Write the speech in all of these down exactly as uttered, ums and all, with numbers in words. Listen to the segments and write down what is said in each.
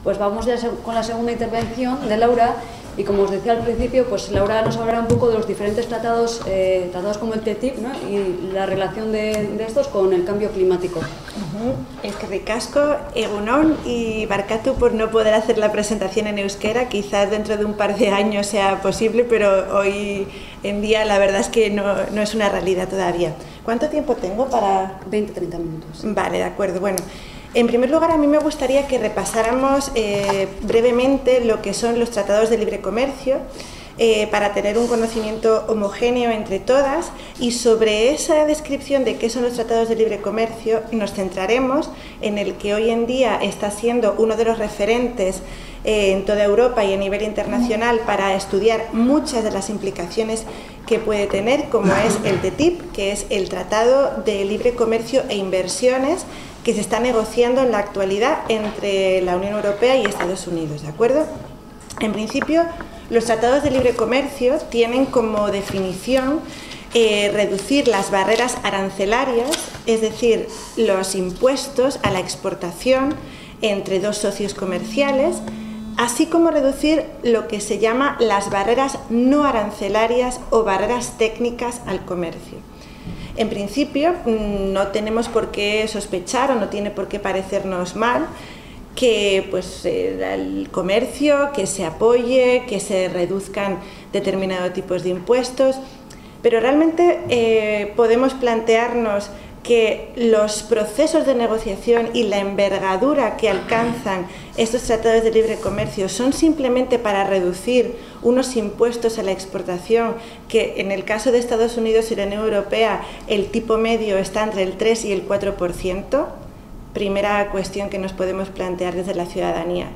Pues vamos ya con la segunda intervención de Laura. Y como os decía al principio, pues Laura nos hablará un poco de los diferentes tratados, eh, tratados como el T T I P, ¿no? Y la relación de, de estos con el cambio climático. Uh-huh. Eskerrik asko, egunon y barkatu por no poder hacer la presentación en euskera. Quizás dentro de un par de años sea posible, pero hoy en día la verdad es que no, no es una realidad todavía. ¿Cuánto tiempo tengo para...? veinte a treinta minutos. Vale, de acuerdo. Bueno, en primer lugar, a mí me gustaría que repasáramos eh, brevemente lo que son los tratados de libre comercio eh, para tener un conocimiento homogéneo entre todas, y sobre esa descripción de qué son los tratados de libre comercio nos centraremos en el que hoy en día está siendo uno de los referentes eh, en toda Europa y a nivel internacional para estudiar muchas de las implicaciones que puede tener, como es el T T I P, que es el Tratado de Libre Comercio e Inversiones que se está negociando en la actualidad entre la Unión Europea y Estados Unidos, ¿de acuerdo? En principio, los tratados de libre comercio tienen como definición eh, reducir las barreras arancelarias, es decir, los impuestos a la exportación entre dos socios comerciales, así como reducir lo que se llama las barreras no arancelarias o barreras técnicas al comercio. En principio, no tenemos por qué sospechar o no tiene por qué parecernos mal que pues, el comercio, que se apoye, que se reduzcan determinados tipos de impuestos, pero realmente eh, podemos plantearnos que los procesos de negociación y la envergadura que alcanzan estos tratados de libre comercio son simplemente para reducir unos impuestos a la exportación que en el caso de Estados Unidos y la Unión Europea el tipo medio está entre el tres y el cuatro por ciento, primera cuestión que nos podemos plantear desde la ciudadanía.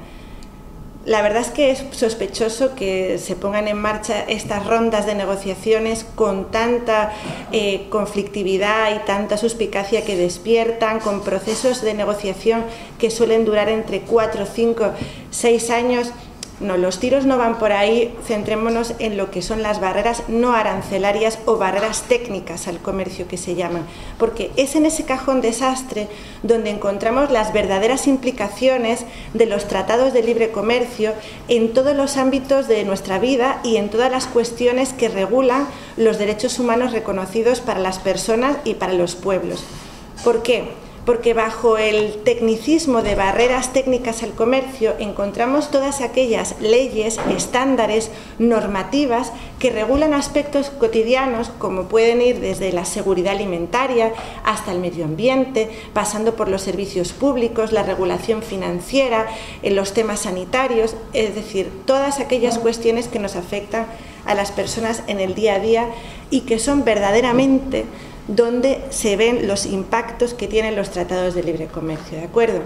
La verdad es que es sospechoso que se pongan en marcha estas rondas de negociaciones con tanta eh, conflictividad y tanta suspicacia que despiertan, con procesos de negociación que suelen durar entre cuatro, cinco, seis años. No, los tiros no van por ahí, centrémonos en lo que son las barreras no arancelarias o barreras técnicas al comercio que se llaman, porque es en ese cajón desastre donde encontramos las verdaderas implicaciones de los tratados de libre comercio en todos los ámbitos de nuestra vida y en todas las cuestiones que regulan los derechos humanos reconocidos para las personas y para los pueblos. ¿Por qué? Porque bajo el tecnicismo de barreras técnicas al comercio encontramos todas aquellas leyes, estándares, normativas que regulan aspectos cotidianos como pueden ir desde la seguridad alimentaria hasta el medio ambiente, pasando por los servicios públicos, la regulación financiera, en los temas sanitarios, es decir, todas aquellas cuestiones que nos afectan a las personas en el día a día y que son verdaderamente donde se ven los impactos que tienen los tratados de libre comercio, ¿de acuerdo?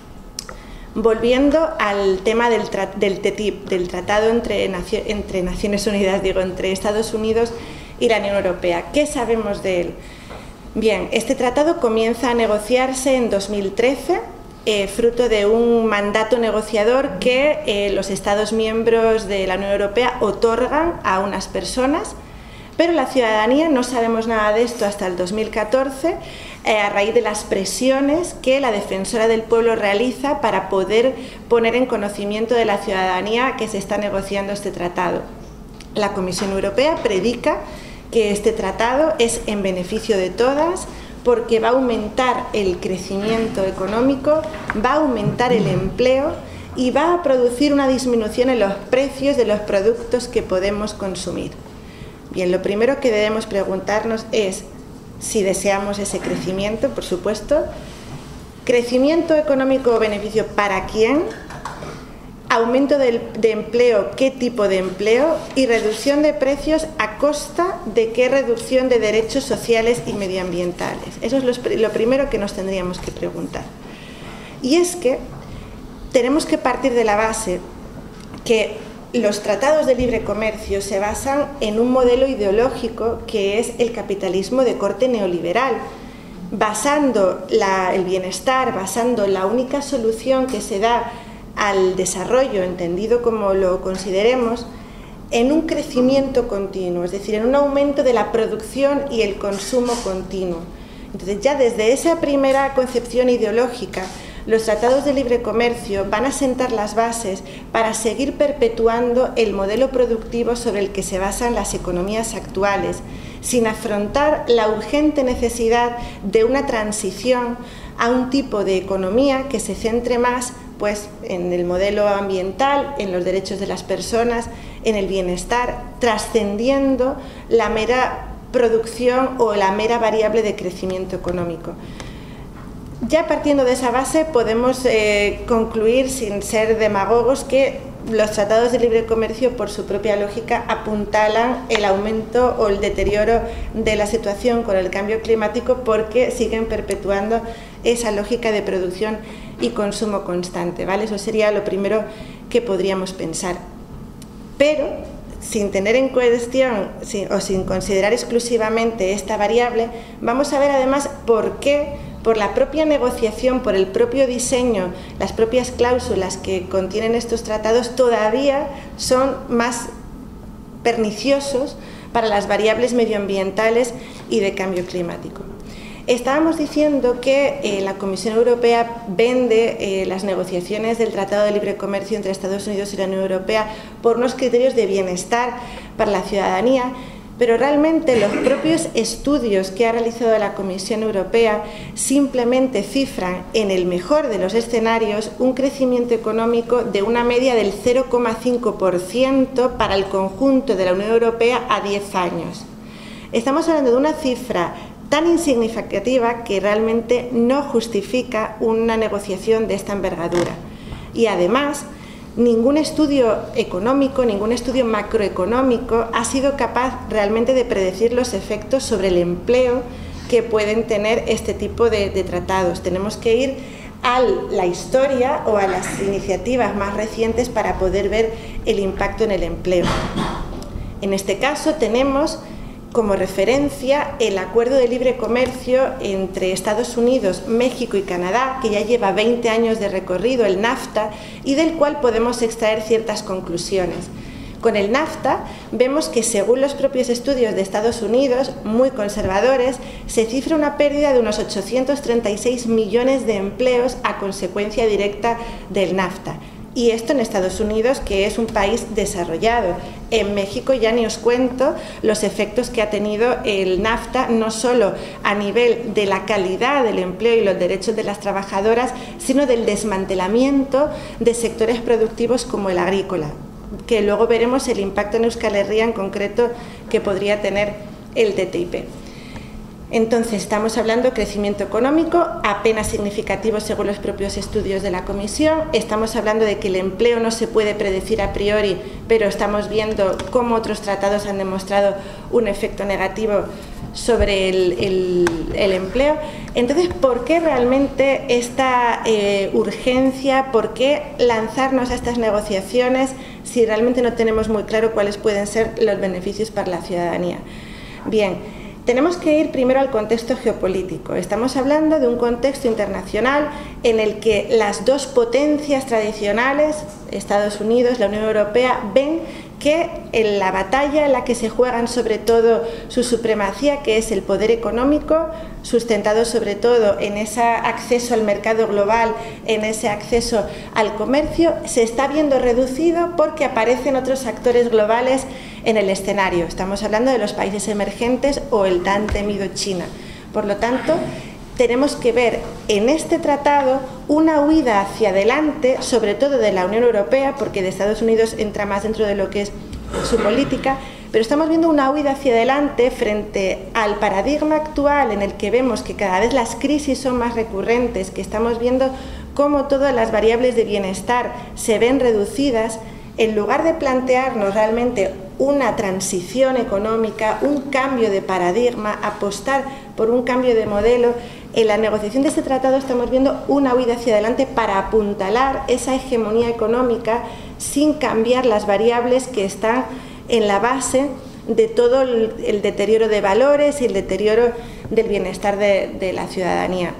Volviendo al tema del, del T T I P, del tratado entre, entre Naciones Unidas, digo, entre Estados Unidos y la Unión Europea. ¿Qué sabemos de él? Bien, este tratado comienza a negociarse en dos mil trece, eh, fruto de un mandato negociador que eh, los Estados miembros de la Unión Europea otorgan a unas personas, pero la ciudadanía no sabemos nada de esto hasta el dos mil catorce, eh, a raíz de las presiones que la Defensora del Pueblo realiza para poder poner en conocimiento de la ciudadanía que se está negociando este tratado. La Comisión Europea predica que este tratado es en beneficio de todas porque va a aumentar el crecimiento económico, va a aumentar el empleo y va a producir una disminución en los precios de los productos que podemos consumir. Bien, lo primero que debemos preguntarnos es si deseamos ese crecimiento, por supuesto. ¿Crecimiento económico o beneficio para quién? ¿Aumento de, de empleo? ¿Qué tipo de empleo? Y reducción de precios a costa de qué reducción de derechos sociales y medioambientales. Eso es lo, lo primero que nos tendríamos que preguntar. Y es que tenemos que partir de la base que los tratados de libre comercio se basan en un modelo ideológico que es el capitalismo de corte neoliberal, basando la, el bienestar, basando la única solución que se da al desarrollo, entendido como lo consideremos, en un crecimiento continuo, es decir, en un aumento de la producción y el consumo continuo. Entonces, ya desde esa primera concepción ideológica los tratados de libre comercio van a sentar las bases para seguir perpetuando el modelo productivo sobre el que se basan las economías actuales, sin afrontar la urgente necesidad de una transición a un tipo de economía que se centre más pues, en el modelo ambiental, en los derechos de las personas, en el bienestar, trascendiendo la mera producción o la mera variable de crecimiento económico. Ya partiendo de esa base podemos eh, concluir, sin ser demagogos, que los tratados de libre comercio, por su propia lógica, apuntalan el aumento o el deterioro de la situación con el cambio climático, porque siguen perpetuando esa lógica de producción y consumo constante, ¿vale? Eso sería lo primero que podríamos pensar. Pero, sin tener en cuestión sin, o sin considerar exclusivamente esta variable, vamos a ver además por qué, por la propia negociación, por el propio diseño, las propias cláusulas que contienen estos tratados todavía son más perniciosos para las variables medioambientales y de cambio climático. Estábamos diciendo que eh, la Comisión Europea vende eh, las negociaciones del Tratado de Libre Comercio entre Estados Unidos y la Unión Europea por unos criterios de bienestar para la ciudadanía, pero realmente los propios estudios que ha realizado la Comisión Europea simplemente cifran, en el mejor de los escenarios, un crecimiento económico de una media del cero coma cinco por ciento para el conjunto de la Unión Europea a diez años. Estamos hablando de una cifra tan insignificativa que realmente no justifica una negociación de esta envergadura. Y además, ningún estudio económico, ningún estudio macroeconómico ha sido capaz realmente de predecir los efectos sobre el empleo que pueden tener este tipo de, de tratados. Tenemos que ir a la historia o a las iniciativas más recientes para poder ver el impacto en el empleo. En este caso tenemos como referencia el acuerdo de libre comercio entre Estados Unidos, México y Canadá, que ya lleva veinte años de recorrido, el NAFTA, y del cual podemos extraer ciertas conclusiones. Con el NAFTA vemos que, según los propios estudios de Estados Unidos, muy conservadores, se cifra una pérdida de unos ochocientos treinta y seis millones de empleos a consecuencia directa del NAFTA. Y esto en Estados Unidos, que es un país desarrollado. En México ya ni os cuento los efectos que ha tenido el NAFTA, no solo a nivel de la calidad del empleo y los derechos de las trabajadoras, sino del desmantelamiento de sectores productivos como el agrícola, que luego veremos el impacto en Euskal Herria en concreto que podría tener el T T I P. Entonces, estamos hablando de crecimiento económico apenas significativo según los propios estudios de la Comisión. Estamos hablando de que el empleo no se puede predecir a priori, pero estamos viendo cómo otros tratados han demostrado un efecto negativo sobre el, el, el empleo. Entonces, ¿por qué realmente esta eh, urgencia? ¿Por qué lanzarnos a estas negociaciones si realmente no tenemos muy claro cuáles pueden ser los beneficios para la ciudadanía? Bien, tenemos que ir primero al contexto geopolítico. Estamos hablando de un contexto internacional en el que las dos potencias tradicionales, Estados Unidos y la Unión Europea, ven que en la batalla en la que se juegan sobre todo su supremacía, que es el poder económico, sustentado sobre todo en ese acceso al mercado global, en ese acceso al comercio, se está viendo reducido porque aparecen otros actores globales en el escenario. Estamos hablando de los países emergentes o el tan temido China. Por lo tanto, tenemos que ver en este tratado una huida hacia adelante, sobre todo de la Unión Europea, porque de Estados Unidos entra más dentro de lo que es su política, pero estamos viendo una huida hacia adelante frente al paradigma actual en el que vemos que cada vez las crisis son más recurrentes, que estamos viendo cómo todas las variables de bienestar se ven reducidas. En lugar de plantearnos realmente una transición económica, un cambio de paradigma, apostar por un cambio de modelo, en la negociación de este tratado estamos viendo una huida hacia adelante para apuntalar esa hegemonía económica sin cambiar las variables que están en la base de todo el, el deterioro de valores y el deterioro del bienestar de, de la ciudadanía.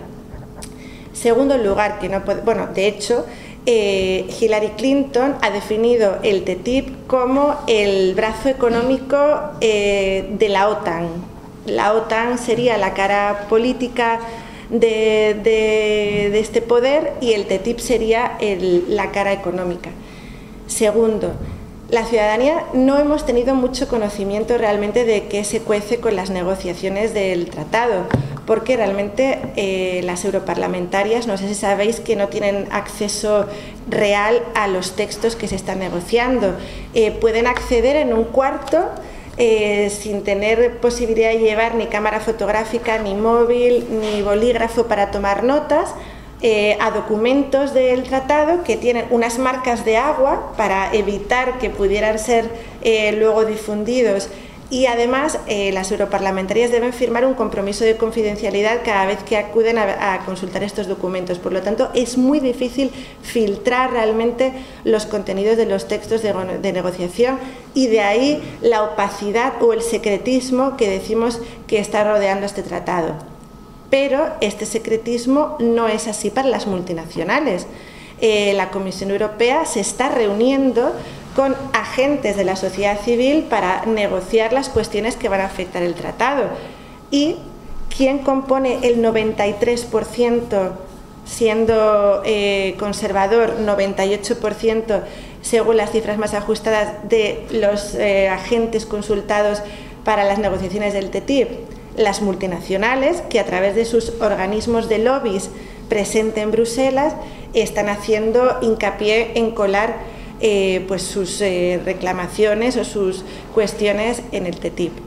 Segundo lugar, que no puede, bueno, de hecho, Eh, Hillary Clinton ha definido el T T I P como el brazo económico eh, de la OTAN. La OTAN sería la cara política de, de, de este poder, y el T T I P sería el, la cara económica. Segundo, la ciudadanía no hemos tenido mucho conocimiento realmente de qué se cuece con las negociaciones del tratado, porque realmente eh, las europarlamentarias, no sé si sabéis, que no tienen acceso real a los textos que se están negociando. Eh, pueden acceder en un cuarto eh, sin tener posibilidad de llevar ni cámara fotográfica, ni móvil, ni bolígrafo para tomar notas, Eh, a documentos del tratado que tienen unas marcas de agua para evitar que pudieran ser eh, luego difundidos, y además eh, las europarlamentarias deben firmar un compromiso de confidencialidad cada vez que acuden a, a consultar estos documentos. Por lo tanto, es muy difícil filtrar realmente los contenidos de los textos de, de negociación, y de ahí la opacidad o el secretismo que decimos que está rodeando este tratado. Pero este secretismo no es así para las multinacionales. Eh, la Comisión Europea se está reuniendo con agentes de la sociedad civil para negociar las cuestiones que van a afectar el tratado. ¿Y quién compone el noventa y tres por ciento, siendo eh, conservador, noventa y ocho por ciento según las cifras más ajustadas de los eh, agentes consultados para las negociaciones del T T I P? Las multinacionales, que a través de sus organismos de lobbies presentes en Bruselas están haciendo hincapié en colar eh, pues sus eh, reclamaciones o sus cuestiones en el T T I P.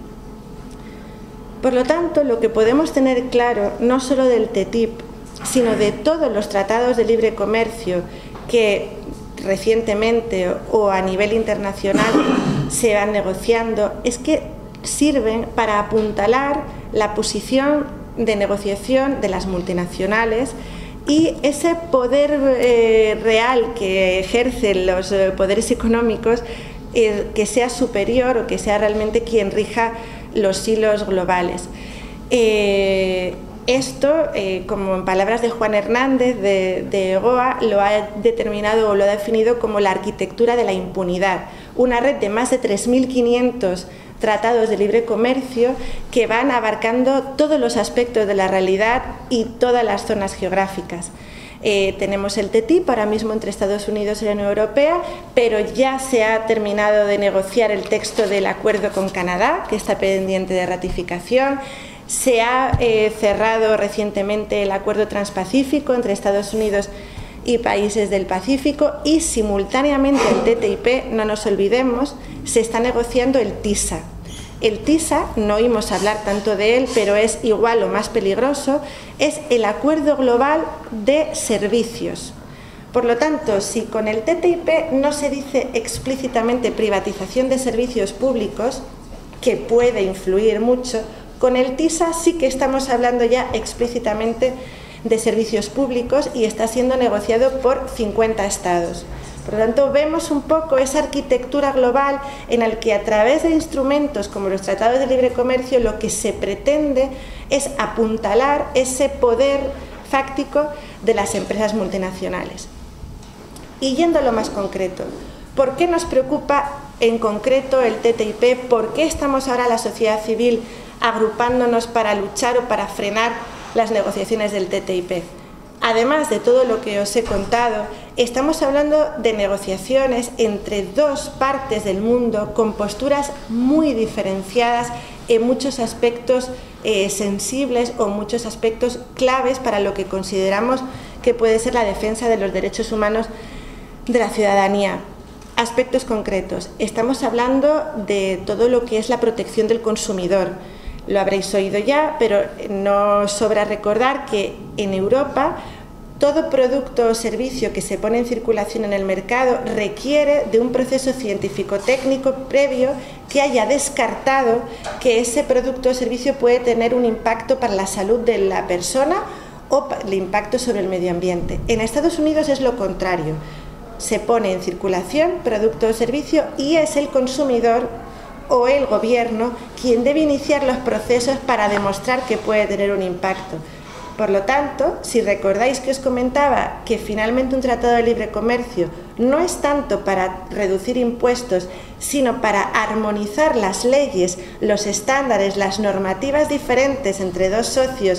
Por lo tanto, lo que podemos tener claro, no solo del T T I P, sino de todos los tratados de libre comercio que recientemente o a nivel internacional se van negociando, es que sirven para apuntalar la posición de negociación de las multinacionales y ese poder eh, real que ejercen los eh, poderes económicos, eh, que sea superior o que sea realmente quien rija los hilos globales. Eh, esto, eh, como en palabras de Juan Hernández de, de EGOA, lo ha determinado o lo ha definido como la arquitectura de la impunidad, una red de más de tres mil quinientos tratados de libre comercio que van abarcando todos los aspectos de la realidad y todas las zonas geográficas. Eh, tenemos el T T I P ahora mismo entre Estados Unidos y la Unión Europea, pero ya se ha terminado de negociar el texto del acuerdo con Canadá, que está pendiente de ratificación. Se ha eh, cerrado recientemente el acuerdo transpacífico entre Estados Unidos y países del Pacífico, y simultáneamente el T T I P, no nos olvidemos, se está negociando el TISA. El TISA, no oímos hablar tanto de él, pero es igual o más peligroso, es el Acuerdo Global de Servicios. Por lo tanto, si con el T T I P no se dice explícitamente privatización de servicios públicos, que puede influir mucho, con el TISA sí que estamos hablando ya explícitamente de servicios públicos, y está siendo negociado por cincuenta estados. Por lo tanto, vemos un poco esa arquitectura global en la que, a través de instrumentos como los tratados de libre comercio, lo que se pretende es apuntalar ese poder fáctico de las empresas multinacionales. Y yendo a lo más concreto, ¿por qué nos preocupa en concreto el T T I P? ¿Por qué estamos ahora la sociedad civil agrupándonos para luchar o para frenar las negociaciones del T T I P? Además de todo lo que os he contado, estamos hablando de negociaciones entre dos partes del mundo con posturas muy diferenciadas en muchos aspectos eh, sensibles o muchos aspectos claves para lo que consideramos que puede ser la defensa de los derechos humanos de la ciudadanía. Aspectos concretos. Estamos hablando de todo lo que es la protección del consumidor. Lo habréis oído ya, pero no sobra recordar que en Europa todo producto o servicio que se pone en circulación en el mercado requiere de un proceso científico-técnico previo que haya descartado que ese producto o servicio puede tener un impacto para la salud de la persona o el impacto sobre el medio ambiente. En Estados Unidos es lo contrario. Se pone en circulación producto o servicio y es el consumidor o el gobierno quien debe iniciar los procesos para demostrar que puede tener un impacto. Por lo tanto, si recordáis que os comentaba que finalmente un tratado de libre comercio no es tanto para reducir impuestos, sino para armonizar las leyes, los estándares, las normativas diferentes entre dos socios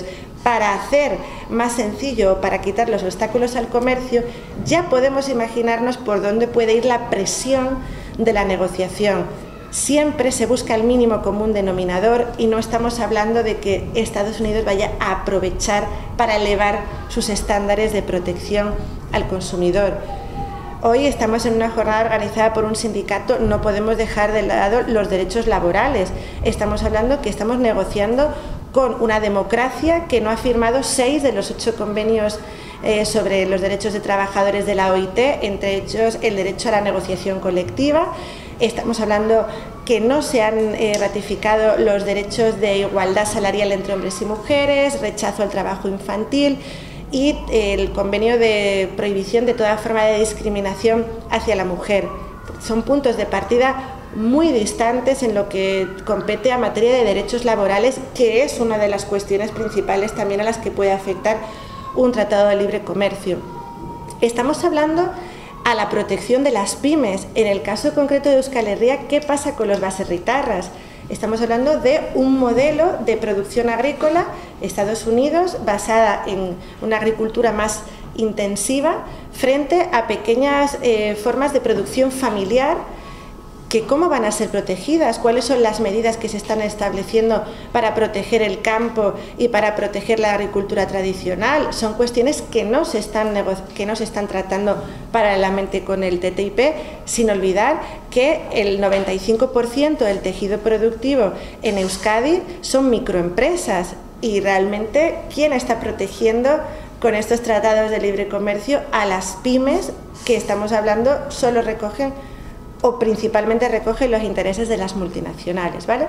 para hacer más sencillo, para quitar los obstáculos al comercio, ya podemos imaginarnos por dónde puede ir la presión de la negociación. Siempre se busca el mínimo común denominador y no estamos hablando de que Estados Unidos vaya a aprovechar para elevar sus estándares de protección al consumidor. Hoy estamos en una jornada organizada por un sindicato, no podemos dejar de lado los derechos laborales. Estamos hablando que estamos negociando con una democracia que no ha firmado seis de los ocho convenios eh, sobre los derechos de trabajadores de la O I T, entre ellos el derecho a la negociación colectiva. Estamos hablando que no se han eh, ratificado los derechos de igualdad salarial entre hombres y mujeres, rechazo al trabajo infantil y eh, el convenio de prohibición de toda forma de discriminación hacia la mujer. Son puntos de partida muy distantes en lo que compete a materia de derechos laborales, que es una de las cuestiones principales también a las que puede afectar un tratado de libre comercio. Estamos hablando a la protección de las pymes. En el caso concreto de Euskal Herria, ¿qué pasa con los baserritarras? Estamos hablando de un modelo de producción agrícola, Estados Unidos, basada en una agricultura más intensiva, frente a pequeñas eh, formas de producción familiar, que cómo van a ser protegidas, cuáles son las medidas que se están estableciendo para proteger el campo y para proteger la agricultura tradicional. Son cuestiones que no se están, que no se están tratando paralelamente con el T T I P, sin olvidar que el noventa y cinco por ciento del tejido productivo en Euskadi son microempresas y realmente ¿quién está protegiendo con estos tratados de libre comercio a las pymes que estamos hablando solo recogen o principalmente recoge los intereses de las multinacionales, ¿vale?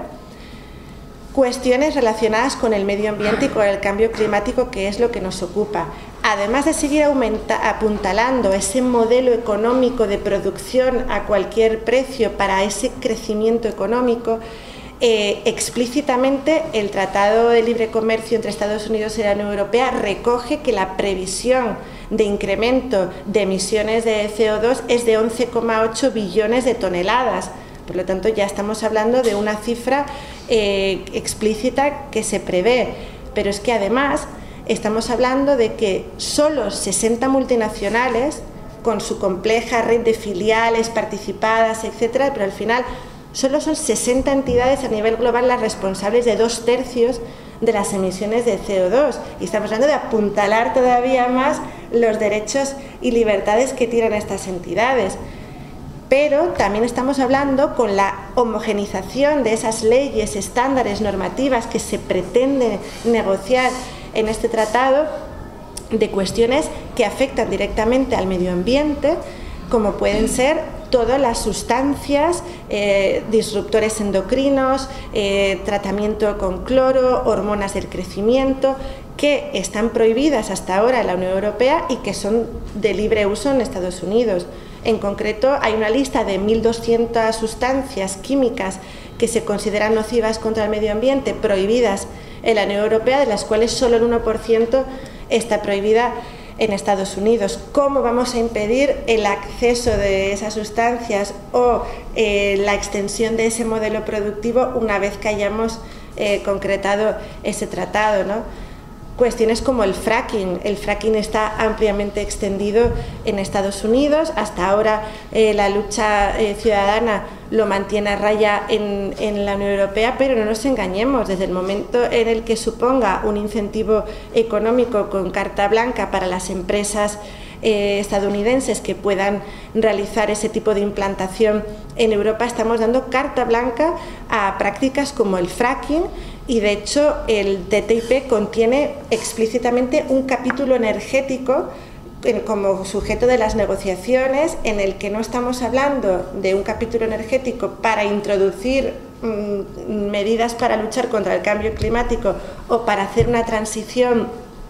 Cuestiones relacionadas con el medio ambiente y con el cambio climático, que es lo que nos ocupa. Además de seguir aumenta, apuntalando ese modelo económico de producción a cualquier precio para ese crecimiento económico, eh, explícitamente el Tratado de Libre Comercio entre Estados Unidos y la Unión Europea recoge que la previsión de incremento de emisiones de C O dos es de once coma ocho billones de toneladas. Por lo tanto, ya estamos hablando de una cifra eh, explícita que se prevé. Pero es que además estamos hablando de que solo sesenta multinacionales, con su compleja red de filiales participadas, etcétera, pero al final solo son sesenta entidades a nivel global las responsables de dos tercios de las emisiones de C O dos, y estamos hablando de apuntalar todavía más los derechos y libertades que tienen estas entidades. Pero también estamos hablando con la homogenización de esas leyes, estándares, normativas que se pretende negociar en este tratado, de cuestiones que afectan directamente al medio ambiente, como pueden ser todas las sustancias, eh, disruptores endocrinos, eh, tratamiento con cloro, hormonas del crecimiento, que están prohibidas hasta ahora en la Unión Europea y que son de libre uso en Estados Unidos. En concreto, hay una lista de mil doscientas sustancias químicas que se consideran nocivas contra el medio ambiente, prohibidas en la Unión Europea, de las cuales solo el uno por ciento está prohibida en Estados Unidos. ¿Cómo vamos a impedir el acceso de esas sustancias o eh, la extensión de ese modelo productivo una vez que hayamos eh, concretado ese tratado, ¿no? Cuestiones como el fracking. El fracking está ampliamente extendido en Estados Unidos. Hasta ahora eh, la lucha eh, ciudadana lo mantiene a raya en, en la Unión Europea, pero no nos engañemos, desde el momento en el que suponga un incentivo económico con carta blanca para las empresas eh, estadounidenses que puedan realizar ese tipo de implantación en Europa, estamos dando carta blanca a prácticas como el fracking. Y de hecho el T T I P contiene explícitamente un capítulo energético como sujeto de las negociaciones, en el que no estamos hablando de un capítulo energético para introducir mmm, medidas para luchar contra el cambio climático o para hacer una transición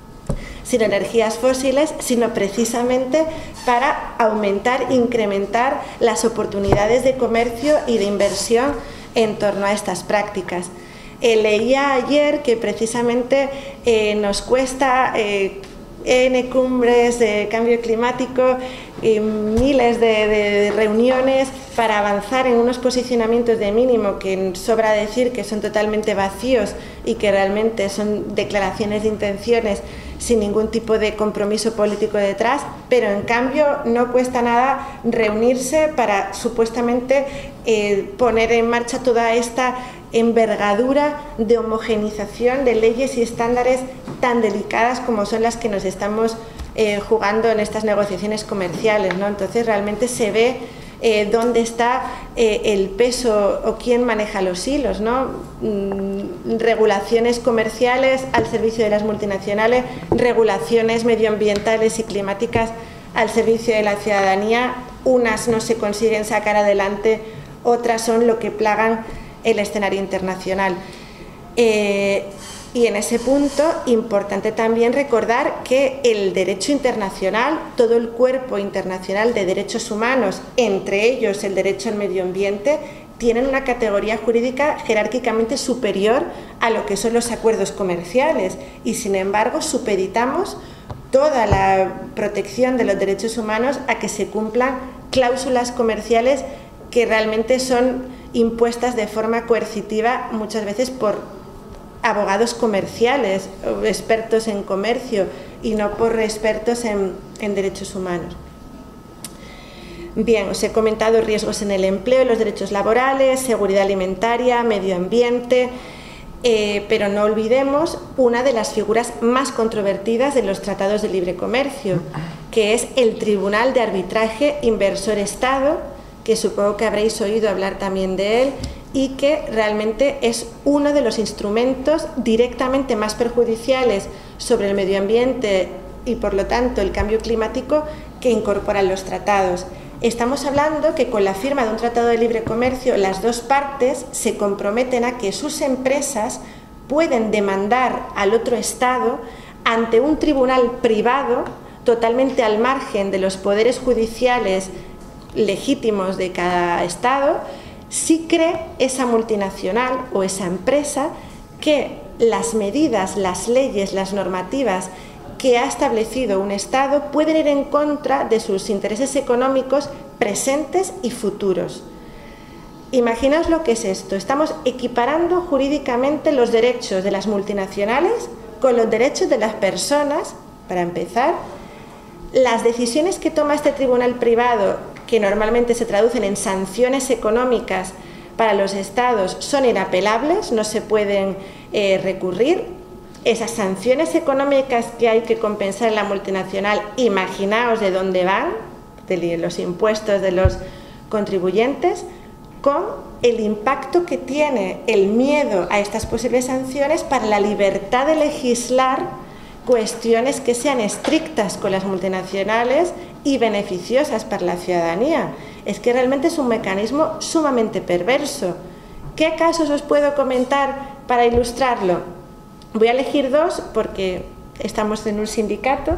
sin energías fósiles, sino precisamente para aumentar, incrementar las oportunidades de comercio y de inversión en torno a estas prácticas. Eh, leía ayer que precisamente eh, nos cuesta eh, N cumbres de cambio climático eh, miles de, de reuniones para avanzar en unos posicionamientos de mínimo que sobra decir que son totalmente vacíos y que realmente son declaraciones de intenciones sin ningún tipo de compromiso político detrás, pero en cambio no cuesta nada reunirse para supuestamente eh, poner en marcha toda esta envergadura de homogenización de leyes y estándares tan delicadas como son las que nos estamos eh, jugando en estas negociaciones comerciales, ¿no? Entonces realmente se ve eh, dónde está eh, el peso o quién maneja los hilos, ¿no? Mm, regulaciones comerciales al servicio de las multinacionales, regulaciones medioambientales y climáticas al servicio de la ciudadanía. Unas no se consiguen sacar adelante, otras son lo que plagan el escenario internacional. Eh, y en ese punto, importante también recordar que el derecho internacional, todo el cuerpo internacional de derechos humanos, entre ellos el derecho al medio ambiente, tienen una categoría jurídica jerárquicamente superior a lo que son los acuerdos comerciales y, sin embargo, supeditamos toda la protección de los derechos humanos a que se cumplan cláusulas comerciales que realmente son impuestas de forma coercitiva muchas veces por abogados comerciales o expertos en comercio y no por expertos en, en derechos humanos. Bien, os he comentado riesgos en el empleo, los derechos laborales, seguridad alimentaria, medio ambiente, eh, pero no olvidemos una de las figuras más controvertidas de los tratados de libre comercio, que es el Tribunal de Arbitraje Inversor-Estado, que supongo que habréis oído hablar también de él, y que realmente es uno de los instrumentos directamente más perjudiciales sobre el medio ambiente y, por lo tanto, el cambio climático que incorporan los tratados. Estamos hablando que con la firma de un tratado de libre comercio las dos partes se comprometen a que sus empresas pueden demandar al otro Estado ante un tribunal privado totalmente al margen de los poderes judiciales legítimos de cada Estado, si cree esa multinacional o esa empresa que las medidas, las leyes, las normativas que ha establecido un Estado pueden ir en contra de sus intereses económicos presentes y futuros. Imaginaos lo que es esto. Estamos equiparando jurídicamente los derechos de las multinacionales con los derechos de las personas. Para empezar, las decisiones que toma este tribunal privado, que normalmente se traducen en sanciones económicas para los Estados, son inapelables, no se pueden eh, recurrir. Esas sanciones económicas que hay que compensar en la multinacional, imaginaos de dónde van, de los impuestos de los contribuyentes, con el impacto que tiene el miedo a estas posibles sanciones para la libertad de legislar cuestiones que sean estrictas con las multinacionales y beneficiosas para la ciudadanía. Es que realmente es un mecanismo sumamente perverso. ¿Qué casos os puedo comentar para ilustrarlo? Voy a elegir dos porque estamos en un sindicato.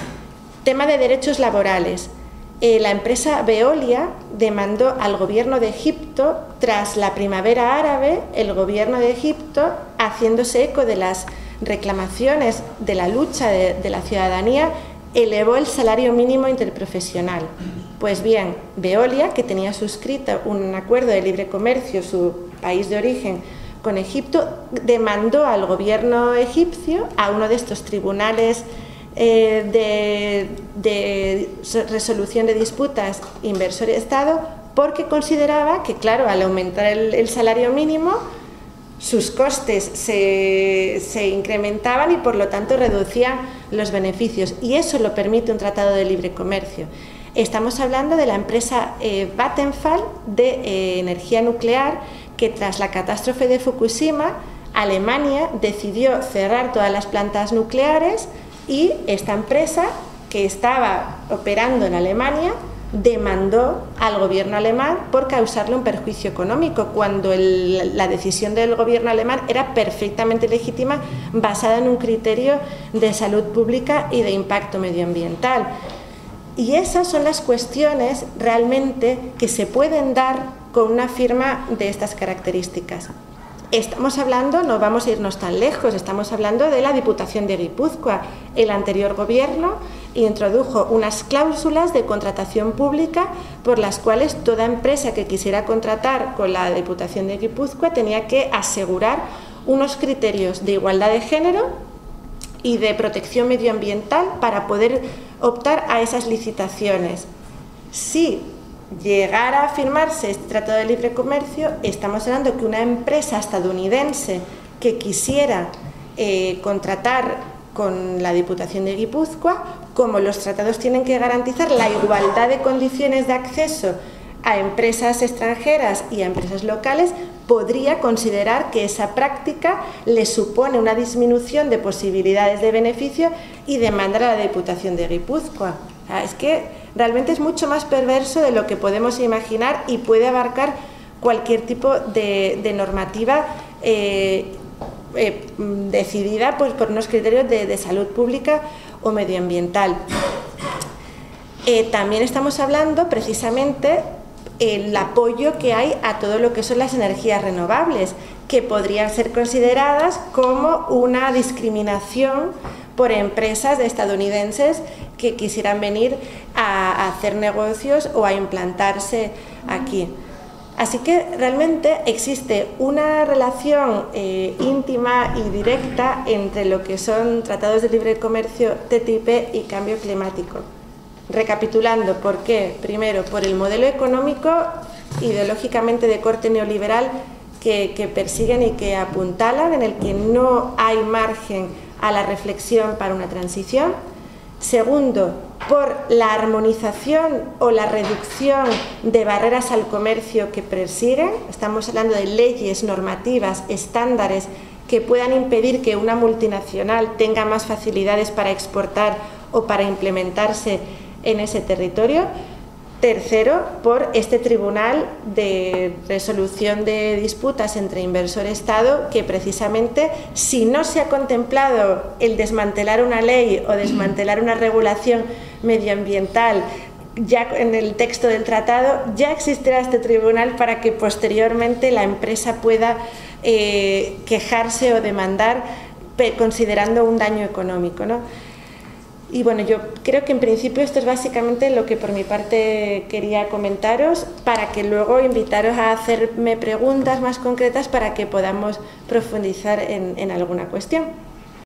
Tema de derechos laborales. Eh, la empresa Veolia demandó al gobierno de Egipto tras la primavera árabe. El gobierno de Egipto, haciéndose eco de las reclamaciones de la lucha de, de la ciudadanía, elevó el salario mínimo interprofesional. Pues bien, Veolia, que tenía suscrito un acuerdo de libre comercio, su país de origen, con Egipto, demandó al gobierno egipcio, a uno de estos tribunales eh, de, de resolución de disputas inversor-Estado, porque consideraba que, claro, al aumentar el, el salario mínimo, sus costes se, se incrementaban y, por lo tanto, reducían los beneficios. Y eso lo permite un tratado de libre comercio. Estamos hablando de la empresa eh, Vattenfall de eh, energía nuclear, que tras la catástrofe de Fukushima, Alemania decidió cerrar todas las plantas nucleares y esta empresa, que estaba operando en Alemania, demandó al gobierno alemán por causarle un perjuicio económico, cuando el, la decisión del gobierno alemán era perfectamente legítima, basada en un criterio de salud pública y de impacto medioambiental. Y esas son las cuestiones realmente que se pueden dar con una firma de estas características. Estamos hablando, no vamos a irnos tan lejos, estamos hablando de la Diputación de Guipúzcoa. El anterior gobierno introdujo unas cláusulas de contratación pública por las cuales toda empresa que quisiera contratar con la Diputación de Guipúzcoa tenía que asegurar unos criterios de igualdad de género y de protección medioambiental para poder optar a esas licitaciones. Si llegara a firmarse este Tratado de Libre Comercio, estamos hablando que una empresa estadounidense que quisiera eh, contratar con la Diputación de Guipúzcoa, como los tratados tienen que garantizar la igualdad de condiciones de acceso a empresas extranjeras y a empresas locales, podría considerar que esa práctica le supone una disminución de posibilidades de beneficio y demandar a la Diputación de Guipúzcoa. O sea, es que realmente es mucho más perverso de lo que podemos imaginar y puede abarcar cualquier tipo de, de normativa eh, eh, decidida pues, por unos criterios de, de salud pública o medioambiental. Eh, también estamos hablando precisamente el apoyo que hay a todo lo que son las energías renovables, que podrían ser consideradas como una discriminación por empresas estadounidenses que quisieran venir a, a hacer negocios o a implantarse aquí. Así que realmente existe una relación eh, íntima y directa entre lo que son tratados de libre comercio, T T I P y cambio climático. Recapitulando, ¿por qué? Primero, por el modelo económico ideológicamente de corte neoliberal que, que persiguen y que apuntalan, en el que no hay margen a la reflexión para una transición. Segundo, por la armonización o la reducción de barreras al comercio que persiguen. Estamos hablando de leyes, normativas, estándares que puedan impedir que una multinacional tenga más facilidades para exportar o para implementarse en ese territorio. Tercero, por este Tribunal de Resolución de Disputas entre Inversor-Estado, que precisamente, si no se ha contemplado el desmantelar una ley o desmantelar una regulación medioambiental ya en el texto del tratado, ya existirá este tribunal para que posteriormente la empresa pueda eh, quejarse o demandar considerando un daño económico, ¿no? Y bueno, yo creo que en principio esto es básicamente lo que por mi parte quería comentaros, para que luego invitaros a hacerme preguntas más concretas para que podamos profundizar en, en alguna cuestión.